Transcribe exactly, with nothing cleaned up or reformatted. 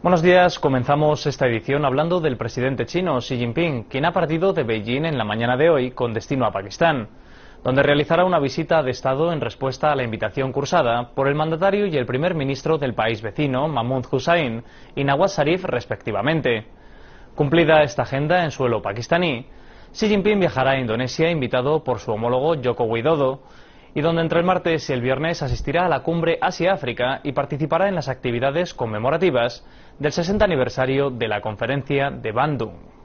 Buenos días, comenzamos esta edición hablando del presidente chino Xi Jinping, quien ha partido de Beijing en la mañana de hoy con destino a Pakistán, donde realizará una visita de Estado en respuesta a la invitación cursada por el mandatario y el primer ministro del país vecino, Mahmoud Hussain y Nawaz Sharif respectivamente. Cumplida esta agenda en suelo pakistaní, Xi Jinping viajará a Indonesia invitado por su homólogo Joko Widodo, y donde entre el martes y el viernes asistirá a la cumbre Asia-África y participará en las actividades conmemorativas del sesenta aniversario de la conferencia de Bandung.